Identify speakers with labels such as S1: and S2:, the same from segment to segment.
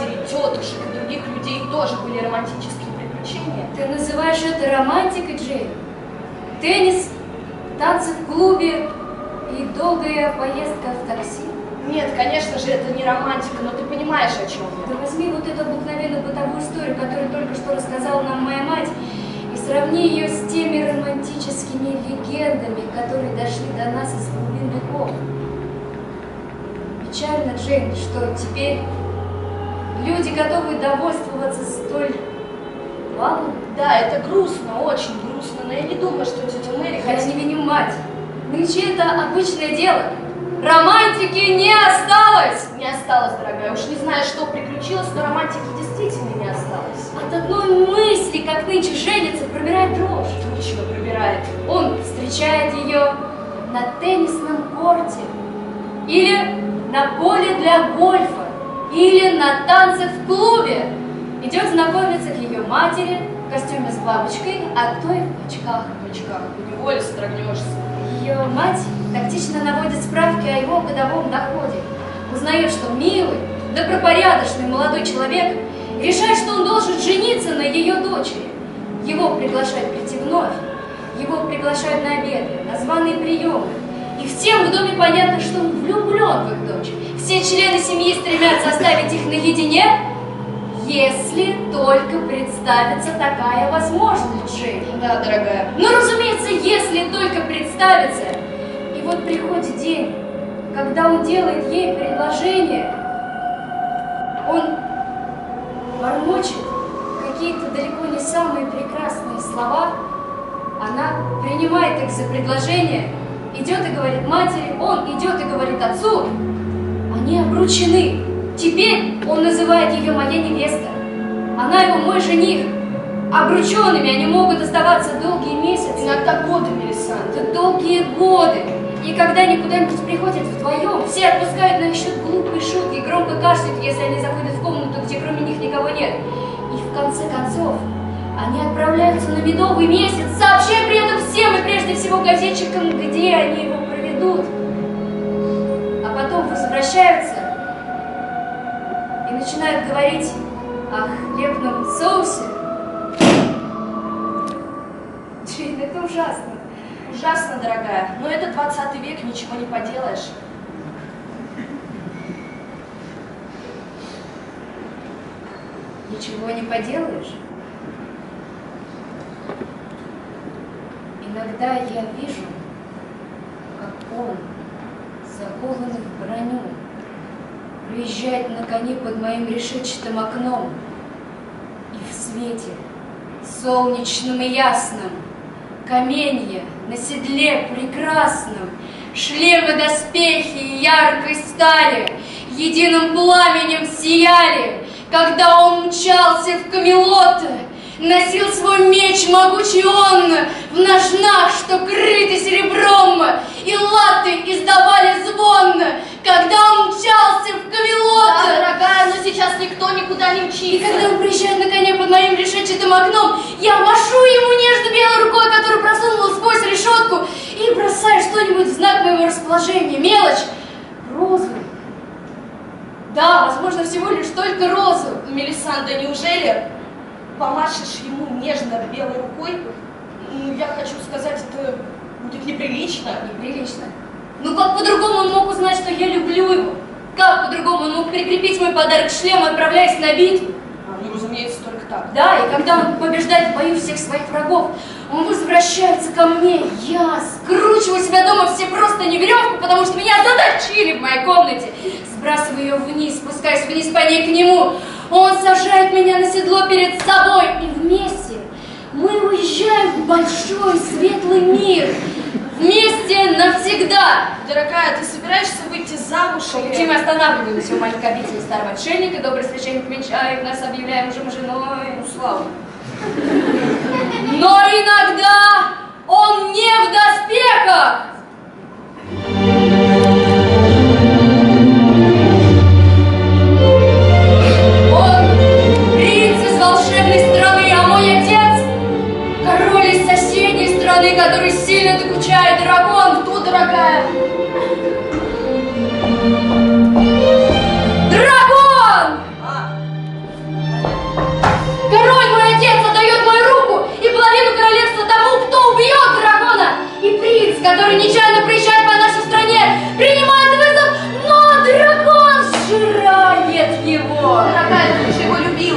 S1: матери, тетушек и других людей тоже были романтические приключения.
S2: Ты называешь это романтикой, Джейн? Теннис, танцы в клубе и долгая поездка в такси?
S1: Нет, конечно же, это не романтика, но ты понимаешь, о чем я.
S2: Да возьми вот эту обыкновенную бытовую историю, которую только что рассказала нам моя мать, и сравни ее с теми романтическими легендами, которые дошли до нас из глубин веков. Печально, Джейн, что теперь люди готовы довольствоваться столь малым.
S1: Да, это грустно, очень грустно, но я не думаю, что тетя Мэри
S2: Я не виню мать. Нынче это обычное дело. Романтики не осталось!
S1: Не осталось, дорогая. Уж не знаю, что приключилось, но романтики действительно не осталось.
S2: От одной мысли, как нынче женится, пробирает дрожь.
S1: Точно пробирает.
S2: Он встречает ее на теннисном корте, или на поле для гольфа, или на танцах в клубе. Идет знакомиться к ее матери в костюме с бабочкой, а то и в очках.
S1: В очках. Неволе содрогнешься.
S2: Ее мать тактично наводит справки о его годовом доходе. Узнает, что милый, добропорядочный молодой человек решает, что он должен жениться на ее дочери. Его приглашают прийти вновь, его приглашают на обеды, на званые приемы. И всем в доме понятно, что он влюблен в их дочь. Все члены семьи стремятся оставить их наедине, если только представится такая возможность, Джейн.
S1: Да, дорогая.
S2: Ну, разумеется, если только представится. И вот приходит день, когда он делает ей предложение, он бормочет какие-то далеко не самые прекрасные слова, она принимает их за предложение, идет и говорит матери, он идет и говорит отцу, они обручены. Теперь он называет ее моя невеста, она его мой жених. Обрученными они могут оставаться долгие месяцы.
S1: Иногда годы, Мелисандра.
S2: Долгие годы. И когда они куда-нибудь приходят вдвоем, все отпускают на их счет глупые шутки и громко кашляют, если они заходят в комнату, где кроме них никого нет. И в конце концов, они отправляются на медовый месяц, сообщая при этом всем и прежде всего газетчикам, где они его проведут. А потом возвращаются и начинают говорить о хлебном соусе. Джейн, это ужасно.
S1: Ужасно, дорогая, но это 20 век, ничего не поделаешь.
S2: Ничего не поделаешь? Иногда я вижу, как он, закованный в броню, проезжает на коне под моим решетчатым окном, и в свете, солнечным и ясным, каменья на седле прекрасном, шлемы, доспехи яркой стали, единым пламенем сияли, когда он мчался в Камелот, носил свой меч могучий он в ножнах, что крыты серебром, и латы издавали звон, когда он мчался в Камелот.
S1: Да, дорогая, но сейчас никто никуда не мчится.
S2: И когда он приезжает на коне под моим решетчатым окном, я машу ему нежно-белой рукой, которую просунула сквозь решетку, и бросаю что-нибудь в знак моего расположения. Мелочь. Розу. Да, возможно, всего лишь только розу.
S1: Мелисандра, неужели помашешь ему нежно-белой рукой? Я хочу сказать, это будет неприлично.
S2: Неприлично. Ну как по-другому он мог узнать, что я люблю его? Как по-другому он мог прикрепить мой подарок к шлему, отправляясь на битву?
S1: Ну, разумеется, только так.
S2: Да, и когда он побеждает в бою всех своих врагов, он возвращается ко мне. Я скручиваю себя дома все просто не веревку, потому что меня заточили в моей комнате. Сбрасываю ее вниз, спускаюсь вниз по ней к нему. Он сажает меня на седло перед собой, и вместе мы уезжаем в большой светлый мир. Вместе навсегда.
S1: Дорогая, ты собираешься выйти замуж?
S2: Чем мы останавливаемся у маленькой обители старого отшельника, добрый священник венчает нас, объявляем мужем и женой.
S1: Ну, слава.
S2: Но иногда он не в доспехах. Он принц из волшебной страны, а мой отец король из соседней страны, который сильно докучает. Дракон. Кто, дорогая? Дракон!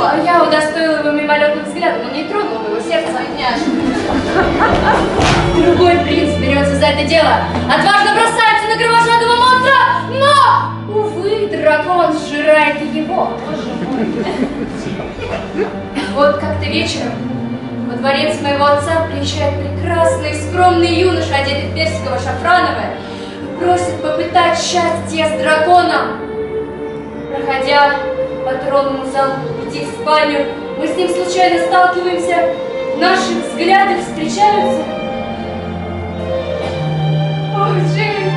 S2: Я удостоила его мимолетным взглядом, он не тронул его сердце.
S1: Няшка.
S2: Другой принц берется за это дело, отважно бросается на кровожадного монстра, но, увы, дракон сжирает и его. Вот как-то вечером во дворец моего отца приезжает прекрасный, скромный юноша, одетый в персиково-шафрановое, и просит попытать счастье с драконом. Проходя по тронному залу по пути в спальню, мы с ним случайно сталкиваемся, наши взгляды встречаются. Ох, Джейн!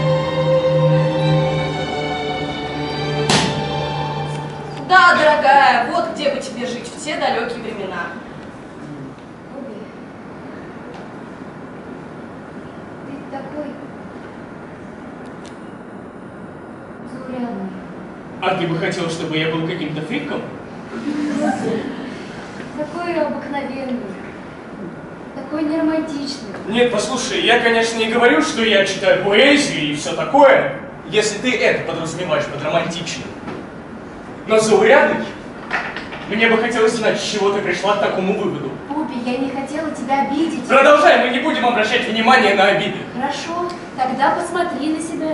S1: Да, дорогая, вот где бы тебе жить в те далекие времена.
S2: Обе, ты такой заурядный.
S3: А ты бы хотел, чтобы я был каким-то фриком?
S2: Такой обыкновенный, такой неромантичный.
S3: Нет, послушай, я, конечно, не говорю, что я читаю поэзию и все такое, если ты это подразумеваешь под романтичным. Но заурядный, мне бы хотелось знать, с чего ты пришла к такому выводу.
S2: Обе, я не хотела тебя обидеть.
S3: Продолжай, мы не будем обращать внимания на обиды.
S2: Хорошо, тогда посмотри на себя.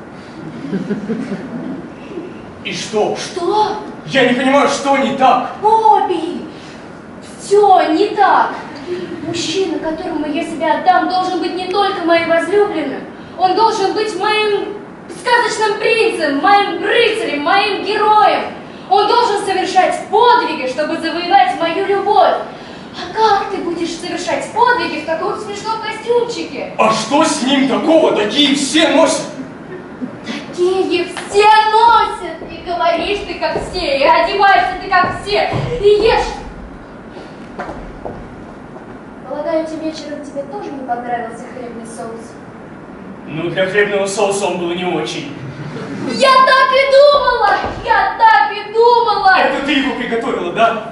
S3: И что?
S2: Что?
S3: Я не понимаю, что не так.
S2: Обе! Все не так. Мужчина, которому я себя отдам, должен быть не только моим возлюбленным. Он должен быть моим сказочным принцем, моим рыцарем, моим героем. Он должен совершать подвиги, чтобы завоевать мою любовь. А как ты будешь совершать подвиги в таком смешном костюмчике?
S3: А что с ним такого? Такие все носят.
S2: Такие все носят. И говоришь ты как все, и одеваешься ты как все, и ешь. Полагаю, этим вечером тебе тоже не понравился хлебный соус?
S3: Ну, для хлебного соуса он был не очень.
S2: Я так и думала! Я так и думала!
S3: Это ты его приготовила, да?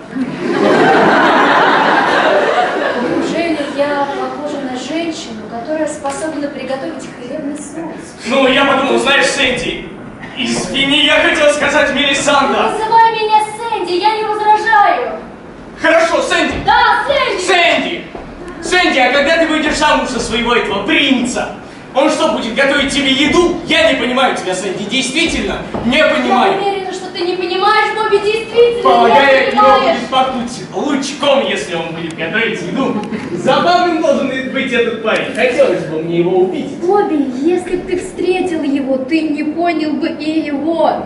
S2: Неужели я похожа на женщину, которая способна приготовить хлебный соус?
S3: Ну, я подумал, знаешь, Сэнди, извини, я хотел сказать Мелисанда.
S2: Называй меня Сэнди, я не возражаю.
S3: Хорошо, Сэнди.
S2: Да, Сэнди!
S3: Сэнди! Сэнди, а когда ты выйдешь замуж за своего этого принца, он что, будет готовить тебе еду? Я не понимаю тебя, Сэнди, действительно не понимаю.
S2: Я уверена, что ты не понимаешь, Бобби, действительно
S3: Полагаю,
S2: не
S3: от него
S2: понимаешь.
S3: будет пахнуть лучком, если он будет готовить еду. Забавным должен быть этот парень. Хотелось бы мне его увидеть.
S2: Бобби, если бы ты встретил его, ты не понял бы и его.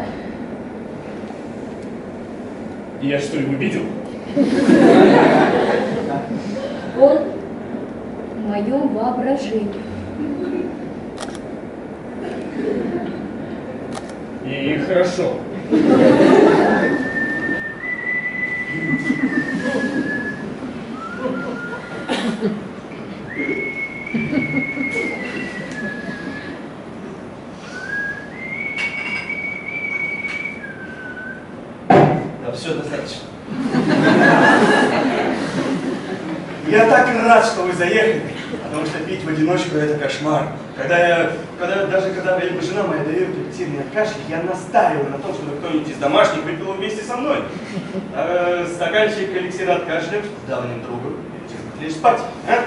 S3: Я что, его видел?
S2: Он в моем воображении.
S3: И хорошо.
S4: Да, все достаточно. Я так рад, что вы заехали, потому что пить в одиночку это кошмар. Когда жена моя дает репетированный от кашля, я настаиваю на том, чтобы кто-нибудь из домашних выпил вместе со мной. Стаканчик эликсира от кашля давним другу. Лечь спать, а?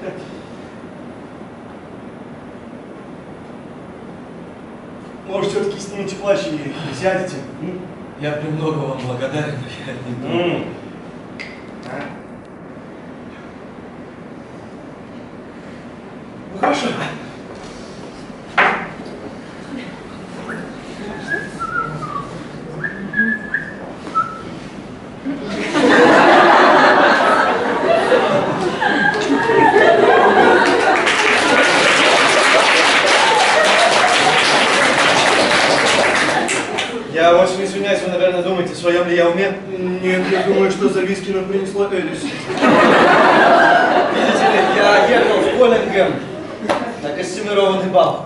S4: Может, все-таки снимите плащ и сядете?
S5: Я премного вам благодарен, но я не думаю.
S4: Ну хорошо. Я очень извиняюсь, вы, наверное, думаете, в своем ли я уме? Нет, я думаю, что за виски нам принесла Элис. Видите ли, я ехал в Коллингем на костюмированный бал.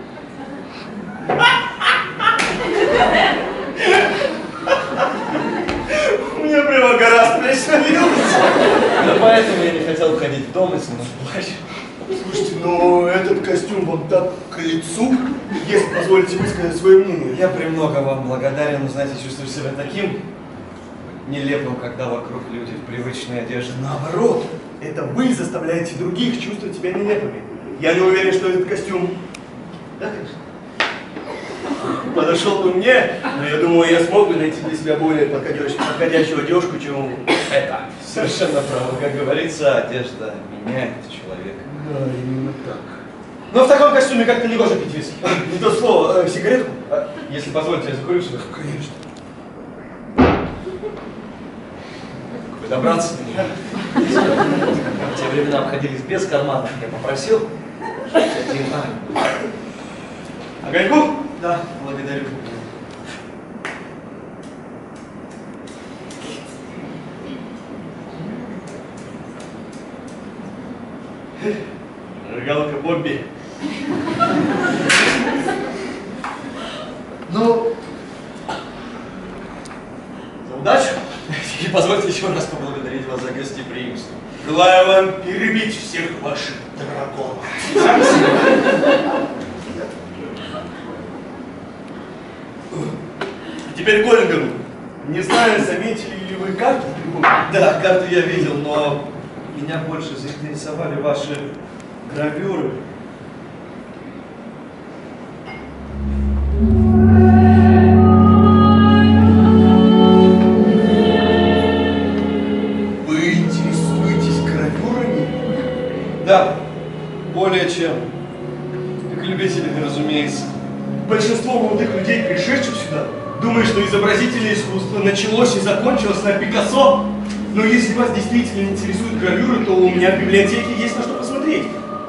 S4: Мне прямо гора с плеч навилась.
S5: Но поэтому я не хотел ходить в дом и снимать плащ.
S4: Слушайте, ну этот костюм вам так к лицу, если позволите высказать свое мнение.
S5: Я премного вам благодарен, но, знаете, чувствую себя таким нелепым, когда вокруг люди в привычной одежде.
S4: Наоборот, это вы заставляете других чувствовать себя нелепыми. Я не уверен, что этот костюм... Да, конечно. Подошел бы мне, но я думаю, я смог бы найти для себя более подходящую одежку, чем это.
S5: Совершенно правы. Как говорится, одежда меняет человека.
S4: Да, именно так.
S5: Но в таком костюме как-то не гоже пить виски.
S4: Не то слово, сигаретку?
S5: Если позволите, я закурю себе.
S4: Конечно.
S5: Вы добраться до меня. В те времена обходились без карманов. Я попросил. Один
S4: Огоньку?
S5: Да, благодарю.
S4: Зажигалка Бобби.
S5: Ну, за удачу. И позвольте еще раз поблагодарить вас за гостеприимство.
S4: Желаю вам перебить всех ваших драконов. Теперь Коллингу. Не знаю, заметили ли вы карту?
S5: Да, карту я видел, но меня больше заинтересовали ваши гравюры.
S4: Вы интересуетесь гравюрами?
S5: Да, более чем. Как любителями, разумеется.
S4: Большинство молодых людей, пришедших сюда, думают, что изобразительное искусство началось и закончилось на Пикассо. Но если вас действительно интересуют гравюры, то у меня в библиотеке есть на что посмотреть.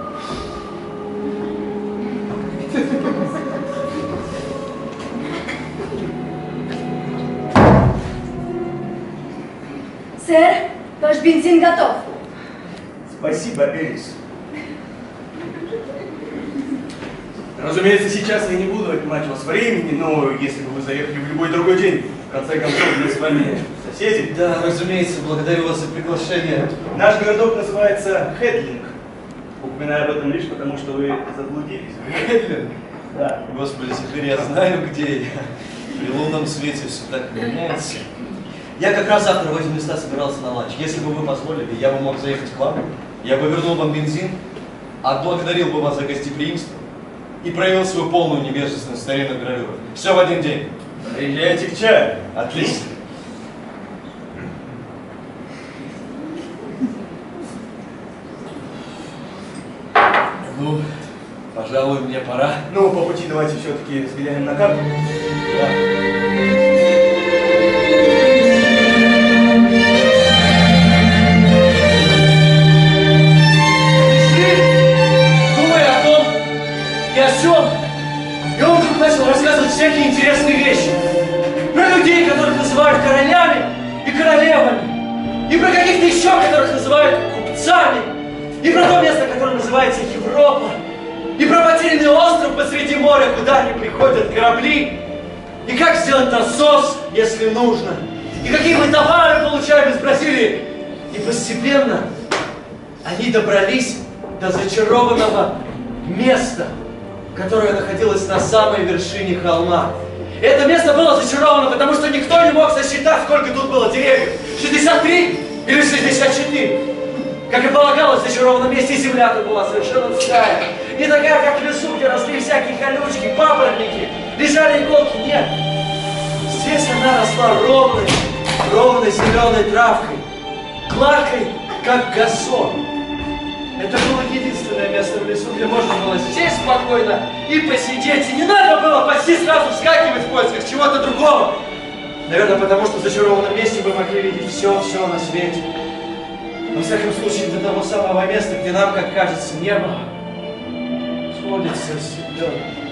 S2: Сэр, ваш бензин готов.
S4: Спасибо, Элис. Разумеется, сейчас я не буду отнимать у вас времени, но если бы вы заехали в любой другой день, в конце концов, мы с вами соседи.
S5: Да, разумеется, благодарю вас за приглашение.
S4: Наш городок называется Хедлинг. Упоминаю об этом лишь потому, что вы заблудились.
S5: Хедлинг?
S4: Да.
S5: Господи, теперь я знаю, где я. При лунном свете все так меняется. Я как раз завтра в эти места собирался на ланч. Если бы вы позволили, я бы мог заехать к вам, я бы вернул вам бензин, отблагодарил бы вас за гостеприимство и проявил свою полную невежественность старинных гравюрах. Все в один день.
S4: Приезжайте к чаю.
S5: Отлично. Ну, пожалуй, мне пора.
S4: Ну, по пути давайте все-таки взглянем на карту.
S5: Да.
S3: И он вдруг начал рассказывать всякие интересные вещи. Про людей, которых называют королями и королевами. И про каких-то еще, которых называют купцами. И про то место, которое называется Европа. И про потерянный остров посреди моря, куда не приходят корабли. И как сделать насос, если нужно. И какие мы товары получаем из Бразилии. И постепенно они добрались до зачарованного места, которое находилось на самой вершине холма. И это место было зачаровано, потому что никто не мог сосчитать, сколько тут было деревьев. 63 или 64. Как и полагалось в зачарованном месте, земля тут была совершенно другая. Не такая, как в лесу, где росли всякие колючки, папоротники, лежали иголки. Нет. Здесь она росла ровной зеленой травкой, гладкой, как газон. Это было единственное место в лесу, где можно было сесть спокойно и посидеть. И не надо было почти сразу вскакивать в поисках чего-то другого. Наверное, потому что в зачарованном месте мы могли видеть все на свете. Во всяком случае, до того самого места, где нам, как кажется, небо сходится с землей.